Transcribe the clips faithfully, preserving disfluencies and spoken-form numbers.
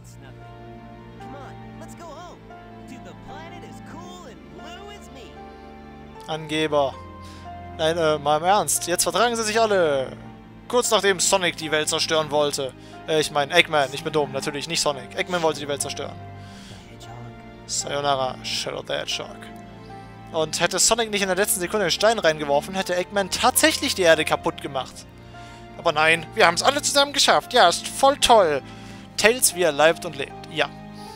Angeber. Nein, äh, mal im Ernst. Jetzt vertragen sie sich alle. Kurz nachdem Sonic die Welt zerstören wollte. Äh, ich meine Eggman, ich bin dumm, natürlich nicht Sonic. Eggman wollte die Welt zerstören. Sayonara, Shadow the Hedgehog. Und hätte Sonic nicht in der letzten Sekunde den Stein reingeworfen, hätte Eggman tatsächlich die Erde kaputt gemacht. Aber nein, wir haben es alle zusammen geschafft. Ja, ist voll toll. Tails, wie er leibt und lebt. Ja.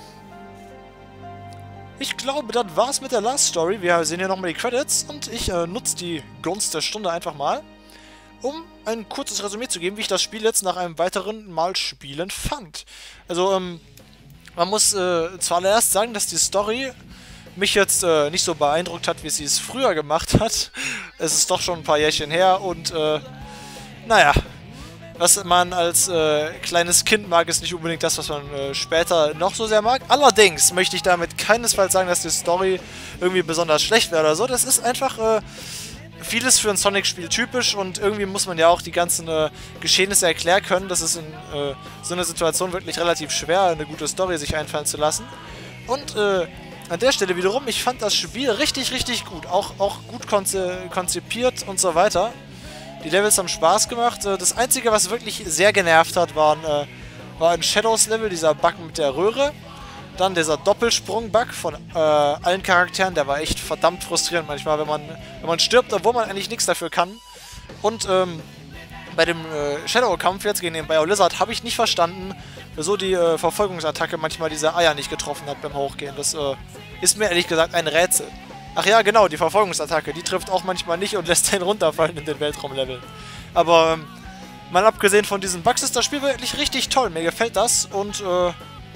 Ich glaube, das war's mit der Last Story. Wir sehen hier nochmal die Credits und ich äh, nutze die Gunst der Stunde einfach mal, um ein kurzes Resümee zu geben, wie ich das Spiel jetzt nach einem weiteren Mal spielen fand. Also, ähm, man muss äh, zuallererst sagen, dass die Story mich jetzt äh, nicht so beeindruckt hat, wie sie es früher gemacht hat. Es ist doch schon ein paar Jährchen her und, äh, naja, was man als äh, kleines Kind mag, ist nicht unbedingt das, was man äh, später noch so sehr mag. Allerdings möchte ich damit keinesfalls sagen, dass die Story irgendwie besonders schlecht wäre oder so. Das ist einfach äh, vieles für ein Sonic-Spiel typisch und irgendwie muss man ja auch die ganzen äh, Geschehnisse erklären können. Das ist in äh, so einer Situation wirklich relativ schwer, eine gute Story sich einfallen zu lassen. Und äh, an der Stelle wiederum, ich fand das Spiel richtig, richtig gut. Auch, auch gut konze konzipiert und so weiter. Die Levels haben Spaß gemacht. Das Einzige, was wirklich sehr genervt hat, waren, äh, war ein Shadows-Level, dieser Bug mit der Röhre. Dann dieser Doppelsprung-Bug von äh, allen Charakteren, der war echt verdammt frustrierend manchmal, wenn man, wenn man stirbt, obwohl man eigentlich nichts dafür kann. Und ähm, bei dem äh, Shadow-Kampf jetzt gegen den Bio-Lizard habe ich nicht verstanden, wieso die äh, Verfolgungsattacke manchmal diese Eier nicht getroffen hat beim Hochgehen. Das äh, ist mir ehrlich gesagt ein Rätsel. Ach ja, genau, die Verfolgungsattacke, die trifft auch manchmal nicht und lässt den runterfallen in den Weltraumleveln. Aber ähm, mal abgesehen von diesen Bugs ist das Spiel wirklich richtig toll. Mir gefällt das und äh,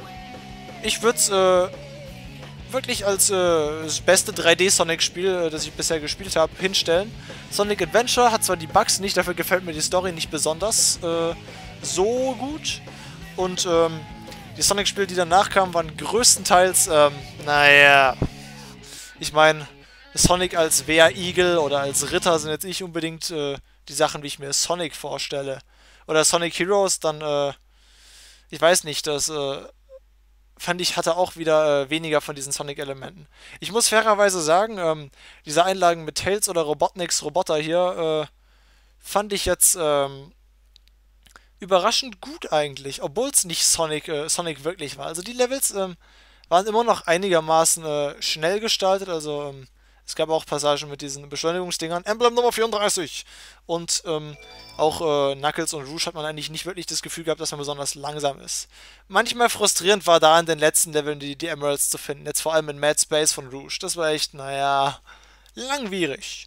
ich würde es äh, wirklich als äh, das beste drei D-Sonic-Spiel, äh, das ich bisher gespielt habe, hinstellen. Sonic Adventure hat zwar die Bugs nicht, dafür gefällt mir die Story nicht besonders äh, so gut. Und ähm, die Sonic-Spiele, die danach kamen, waren größtenteils, ähm, naja... Ich meine, Sonic als Wehrigel oder als Ritter sind jetzt nicht unbedingt äh, die Sachen, wie ich mir Sonic vorstelle. Oder Sonic Heroes, dann, äh, ich weiß nicht, das, äh, fand ich, hatte auch wieder äh, weniger von diesen Sonic-Elementen. Ich muss fairerweise sagen, ähm, diese Einlagen mit Tails oder Robotniks Roboter hier, äh, fand ich jetzt, ähm, überraschend gut eigentlich, obwohl es nicht Sonic, äh, Sonic wirklich war. Also die Levels, ähm, waren immer noch einigermaßen äh, schnell gestaltet, also ähm, es gab auch Passagen mit diesen Beschleunigungsdingern. Emblem Nummer vierunddreißig! Und ähm, auch äh, Knuckles und Rouge hat man eigentlich nicht wirklich das Gefühl gehabt, dass man besonders langsam ist. Manchmal frustrierend war da in den letzten Leveln die, die Emeralds zu finden, jetzt vor allem in Mad Space von Rouge. Das war echt, naja, langwierig.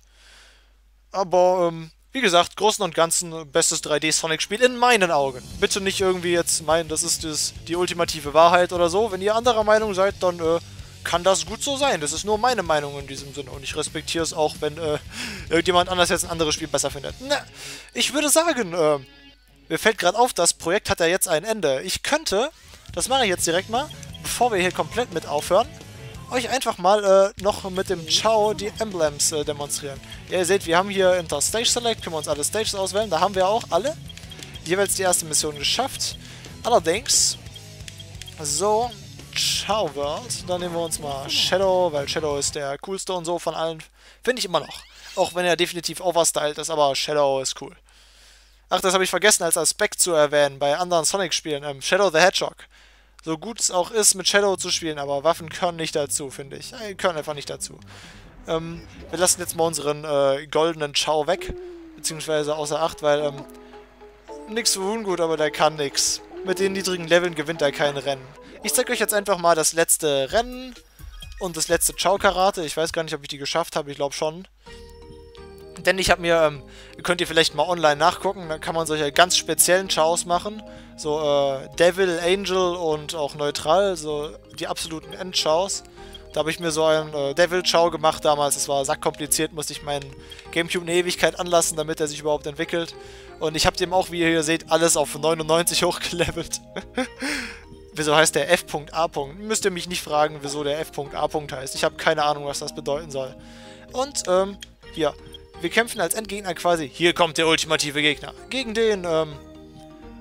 Aber, ähm, wie gesagt, Großen und Ganzen bestes drei D-Sonic-Spiel in meinen Augen. Bitte nicht irgendwie jetzt meinen, das ist das, die ultimative Wahrheit oder so. Wenn ihr anderer Meinung seid, dann äh, kann das gut so sein. Das ist nur meine Meinung in diesem Sinne. Und ich respektiere es auch, wenn äh, irgendjemand anders jetzt ein anderes Spiel besser findet. Na, ich würde sagen, äh, mir fällt gerade auf, das Projekt hat ja jetzt ein Ende. Ich könnte, das mache ich jetzt direkt mal, bevor wir hier komplett mit aufhören, euch einfach mal äh, noch mit dem Ciao die Emblems äh, demonstrieren. Ja, ihr seht, wir haben hier Inter Stage Select, können wir uns alle Stages auswählen, da haben wir auch alle jeweils die erste Mission geschafft. Allerdings, so, Ciao World, dann nehmen wir uns mal Shadow, weil Shadow ist der coolste und so von allen, finde ich immer noch. Auch wenn er definitiv overstyled ist, aber Shadow ist cool. Ach, das habe ich vergessen als Aspekt zu erwähnen bei anderen Sonic-Spielen, ähm, Shadow the Hedgehog. So gut es auch ist, mit Shadow zu spielen, aber Waffen können nicht dazu, finde ich. Die können einfach nicht dazu. Ähm, wir lassen jetzt mal unseren äh, goldenen Ciao weg, beziehungsweise außer Acht, weil ähm, nix für ungut, aber der kann nix. Mit den niedrigen Leveln gewinnt er kein Rennen. Ich zeige euch jetzt einfach mal das letzte Rennen und das letzte Ciao-Karate. Ich weiß gar nicht, ob ich die geschafft habe, ich glaube schon. Denn ich habe mir, ähm, könnt ihr vielleicht mal online nachgucken, dann kann man solche ganz speziellen Ciaos machen. So, äh, Devil, Angel und auch Neutral, so die absoluten End-Ciaos. Da habe ich mir so einen äh, Devil-Ciao gemacht damals, es war sackkompliziert, musste ich meinen Gamecube eine Ewigkeit anlassen, damit er sich überhaupt entwickelt. Und ich habe dem auch, wie ihr hier seht, alles auf neunundneunzig hochgelevelt. Wieso heißt der F A? Müsst ihr mich nicht fragen, wieso der F A heißt. Ich habe keine Ahnung, was das bedeuten soll. Und, ähm, hier. Wir kämpfen als Endgegner quasi, hier kommt der ultimative Gegner, gegen den, ähm,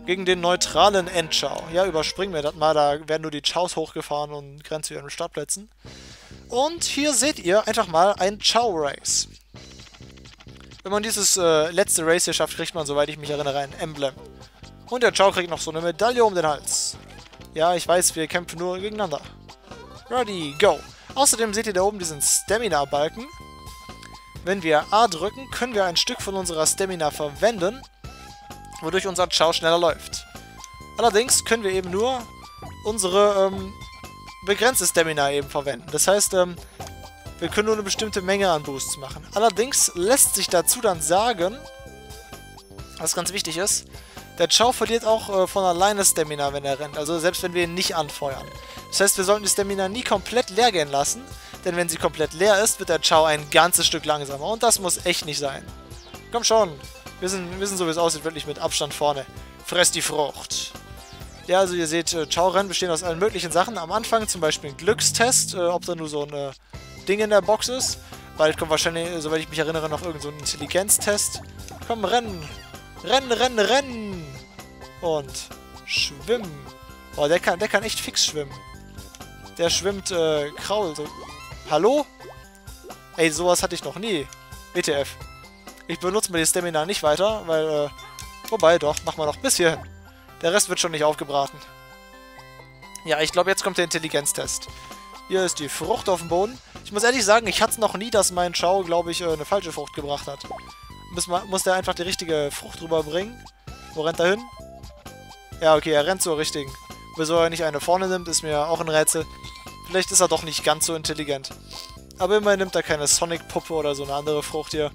Gegen den neutralen Endchao. Ja, überspringen wir das mal, da werden nur die Chaos hochgefahren und grenzen zu ihren Startplätzen. Und hier seht ihr einfach mal ein Chao-Race. Wenn man dieses äh, letzte Race hier schafft, kriegt man, soweit ich mich erinnere, ein Emblem. Und der Chao kriegt noch so eine Medaille um den Hals. Ja, ich weiß, wir kämpfen nur gegeneinander. Ready, go! Außerdem seht ihr da oben diesen Stamina-Balken. Wenn wir A drücken, können wir ein Stück von unserer Stamina verwenden, wodurch unser Chao schneller läuft. Allerdings können wir eben nur unsere ähm, begrenzte Stamina eben verwenden. Das heißt, ähm, wir können nur eine bestimmte Menge an Boosts machen. Allerdings lässt sich dazu dann sagen, was ganz wichtig ist, der Chao verliert auch äh, von alleine Stamina, wenn er rennt. Also selbst wenn wir ihn nicht anfeuern. Das heißt, wir sollten die Stamina nie komplett leer gehen lassen. Denn wenn sie komplett leer ist, wird der Chao ein ganzes Stück langsamer. Und das muss echt nicht sein. Komm schon. Wir sind, wissen so, wie es aussieht, wirklich mit Abstand vorne. Fress die Frucht. Ja, also ihr seht, äh, Chao-Rennen bestehen aus allen möglichen Sachen. Am Anfang zum Beispiel ein Glückstest, äh, ob da nur so ein äh, Ding in der Box ist. Bald kommt wahrscheinlich, äh, soweit ich mich erinnere, noch irgend so ein Intelligenztest. Komm, rennen. Rennen, rennen, rennen. Und schwimmen. Oh, der kann, der kann echt fix schwimmen. Der schwimmt, äh, Kraul. So. Hallo? Ey, sowas hatte ich noch nie. W T F. Ich benutze mir die Stamina nicht weiter, weil, äh... Wobei, doch, machen wir noch bis hierhin. Der Rest wird schon nicht aufgebraten. Ja, ich glaube, jetzt kommt der Intelligenztest. Hier ist die Frucht auf dem Boden. Ich muss ehrlich sagen, ich hatte es noch nie, dass mein Chao, glaube ich, eine falsche Frucht gebracht hat. Muss, man, muss der einfach die richtige Frucht rüberbringen. Wo rennt er hin? Ja, okay, er rennt zur richtigen. Wieso er nicht eine vorne nimmt, ist mir auch ein Rätsel. Vielleicht ist er doch nicht ganz so intelligent. Aber immerhin nimmt er keine Sonic-Puppe oder so eine andere Frucht hier.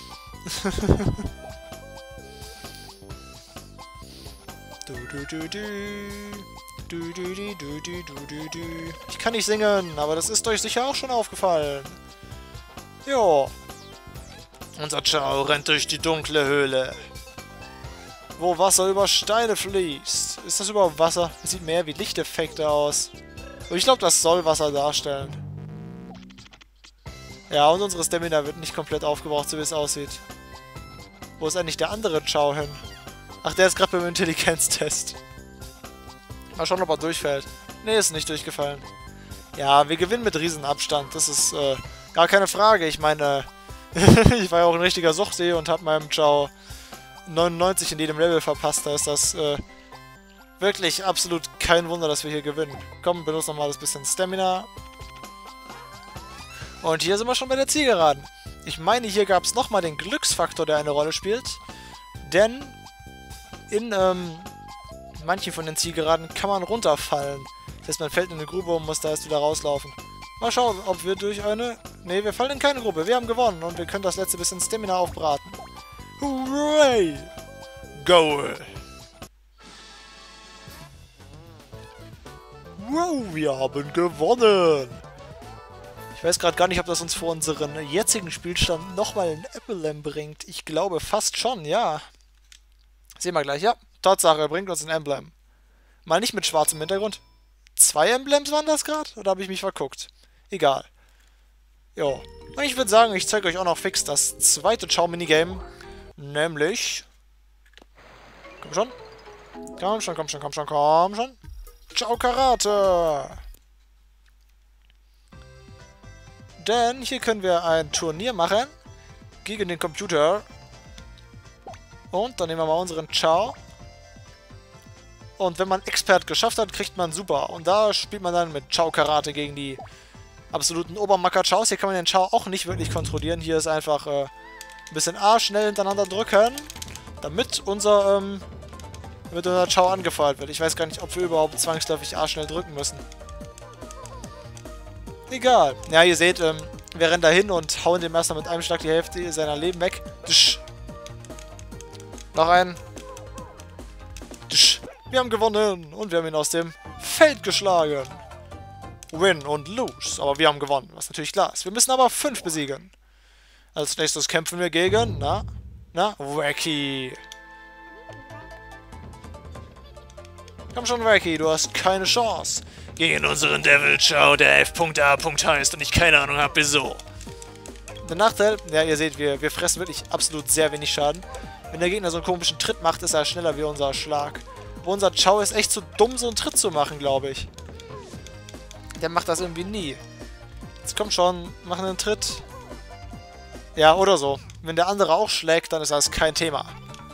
du, du, du, du. Du, du, du, du, du, du, du. Ich kann nicht singen, aber das ist euch sicher auch schon aufgefallen. Jo. Unser Chao rennt durch die dunkle Höhle. Wo Wasser über Steine fließt. Ist das überhaupt Wasser? Das sieht mehr wie Lichteffekte aus. Und ich glaube, das soll Wasser darstellen. Ja, und unsere Stamina wird nicht komplett aufgebraucht, so wie es aussieht. Wo ist eigentlich der andere Chao hin? Ach, der ist gerade beim Intelligenztest. Mal schauen, ob er durchfällt. Ne, ist nicht durchgefallen. Ja, wir gewinnen mit Riesenabstand. Das ist äh, gar keine Frage. Ich meine, ich war ja auch ein richtiger Suchti und habe meinem Chao neunundneunzig in jedem Level verpasst. Da ist das äh, wirklich absolut kein Wunder, dass wir hier gewinnen. Komm, benutze nochmal das bisschen Stamina. Und hier sind wir schon bei der Zielgeraden. Ich meine, hier gab es nochmal den Glücksfaktor, der eine Rolle spielt. Denn in ähm, manchen von den Zielgeraden kann man runterfallen. Das heißt, man fällt in eine Grube und muss da erst wieder rauslaufen. Mal schauen, ob wir durch eine... Ne, wir fallen in keine Grube. Wir haben gewonnen und wir können das letzte bisschen Stamina aufbraten. Hooray! Goal! Wow, wir haben gewonnen! Ich weiß gerade gar nicht, ob das uns vor unseren jetzigen Spielstand nochmal ein Emblem bringt. Ich glaube fast schon, ja. Sehen wir gleich, ja. Tatsache, bringt uns ein Emblem. Mal nicht mit schwarzem Hintergrund. Zwei Emblems waren das gerade? Oder habe ich mich verguckt? Egal. Jo. Und ich würde sagen, ich zeige euch auch noch fix das zweite Chao-Minigame. Nämlich... Komm schon. Komm schon, komm schon, komm schon, komm schon. Chao Karate. Denn hier können wir ein Turnier machen. Gegen den Computer. Und dann nehmen wir mal unseren Chao. Und wenn man Expert geschafft hat, kriegt man Super. Und da spielt man dann mit Chao Karate gegen die absoluten Obermacker-Chaos. Hier kann man den Chao auch nicht wirklich kontrollieren. Hier ist einfach äh, ein bisschen A schnell hintereinander drücken, damit unser, ähm, damit unser Chao angefeuert wird. Ich weiß gar nicht, ob wir überhaupt zwangsläufig A schnell drücken müssen. Egal. Ja, ihr seht, ähm, wir rennen da hin und hauen dem erstmal mit einem Schlag die Hälfte seiner Leben weg. Tsch. Noch ein. Tsch. Wir haben gewonnen und wir haben ihn aus dem Feld geschlagen. Win und lose. Aber wir haben gewonnen, was natürlich klar ist. Wir müssen aber fünf besiegen. Als nächstes kämpfen wir gegen, na, na, Wacky. Komm schon, Wacky, du hast keine Chance. Gegen unseren Devil Chao, der F.A. heißt und ich keine Ahnung habe, wieso. Der Nachteil, ja, ihr seht, wir, wir fressen wirklich absolut sehr wenig Schaden. Wenn der Gegner so einen komischen Tritt macht, ist er schneller wie unser Schlag. Aber unser Chao ist echt zu dumm, so einen Tritt zu machen, glaube ich. Der macht das irgendwie nie. Jetzt komm schon, mach einen Tritt. Ja, oder so. Wenn der andere auch schlägt, dann ist das kein Thema.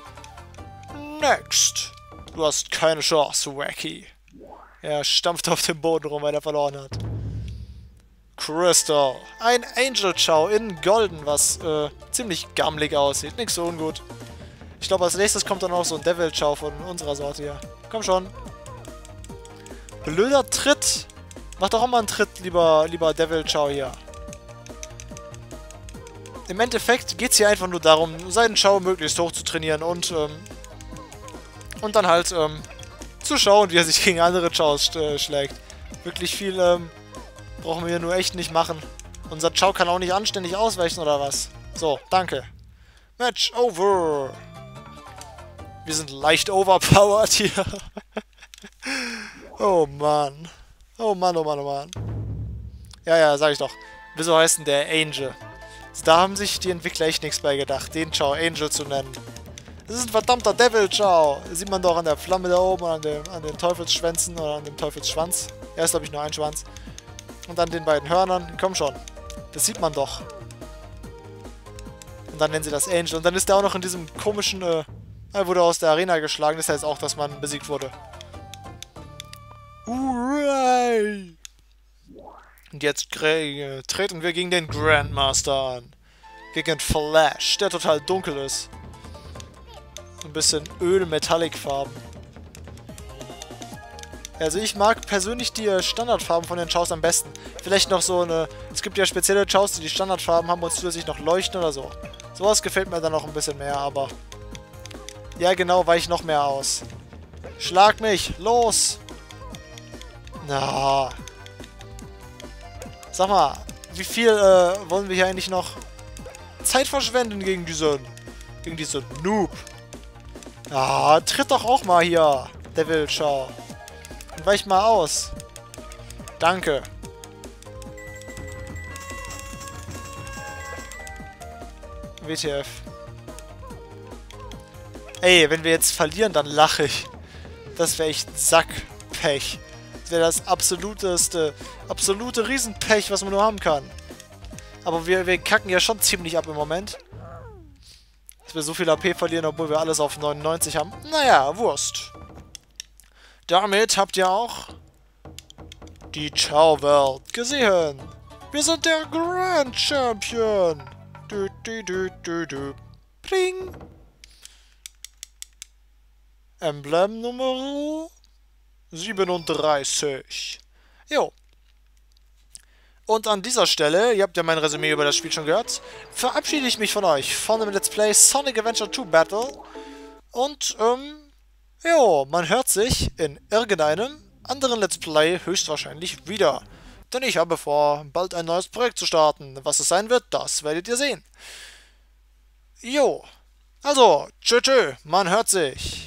Next. Du hast keine Chance, Wacky. Er stampft auf dem Boden rum, weil er verloren hat. Crystal. Ein Angel Chao in Golden, was äh, ziemlich gammelig aussieht. Nicht so ungut. Ich glaube, als nächstes kommt dann auch so ein Devil Chao von unserer Sorte hier. Komm schon. Blöder Tritt. Mach doch auch mal einen Tritt, lieber, lieber Devil Chao hier. Im Endeffekt geht es hier einfach nur darum, seinen Chao möglichst hoch zu trainieren und, ähm, und dann halt, ähm, zu schauen, wie er sich gegen andere Chaos äh, schlägt. Wirklich viel, ähm, brauchen wir hier nur echt nicht machen. Unser Chao kann auch nicht anständig ausweichen, oder was? So, danke. Match over. Wir sind leicht overpowered hier. Oh Mann. Oh Mann, oh Mann, oh Mann. Ja, ja, sag ich doch. Wieso heißt denn der Angel? Da haben sich die Entwickler echt nichts bei gedacht, den Chao Angel zu nennen. Das ist ein verdammter Devil Chao. Das sieht man doch an der Flamme da oben, an, dem, an den Teufelsschwänzen oder an dem Teufelsschwanz. Er ist, glaube ich, nur ein Schwanz. Und an den beiden Hörnern. Komm schon. Das sieht man doch. Und dann nennen sie das Angel. Und dann ist er auch noch in diesem komischen, äh, er wurde aus der Arena geschlagen. Das heißt auch, dass man besiegt wurde. Hooray! Und jetzt äh, treten wir gegen den Grandmaster an. Gegen Flash, der total dunkel ist. Ein bisschen Öl-Metallic-Farben. Also ich mag persönlich die äh, Standardfarben von den Chaos am besten. Vielleicht noch so eine... Es gibt ja spezielle Chaos, die die Standardfarben haben und zusätzlich noch leuchten oder so. Sowas gefällt mir dann noch ein bisschen mehr, aber... Ja genau, weiche noch mehr aus. Schlag mich! Los! Na. Sag mal, wie viel äh, wollen wir hier eigentlich noch Zeit verschwenden gegen diesen... Gegen diesen Noob? Ah, tritt doch auch mal hier, Devil Chao. Und weich mal aus. Danke. W T F. Ey, wenn wir jetzt verlieren, dann lache ich. Das wäre echt Sackpech. Das wäre das absoluteste, absolute Riesenpech, was man nur haben kann. Aber wir, wir kacken ja schon ziemlich ab im Moment. Dass wir so viel A P verlieren, obwohl wir alles auf neunundneunzig haben. Naja, Wurst. Damit habt ihr auch die Chao-Welt gesehen. Wir sind der Grand Champion. Du, du, du, du, du. Pling. Emblem Nummer siebenunddreißig. Jo. Und an dieser Stelle, ihr habt ja mein Resümee über das Spiel schon gehört, verabschiede ich mich von euch von dem Let's Play Sonic Adventure zwei Battle. Und, ähm, jo, man hört sich in irgendeinem anderen Let's Play höchstwahrscheinlich wieder. Denn ich habe vor, bald ein neues Projekt zu starten. Was es sein wird, das werdet ihr sehen. Jo. Also, tschö tschö, man hört sich.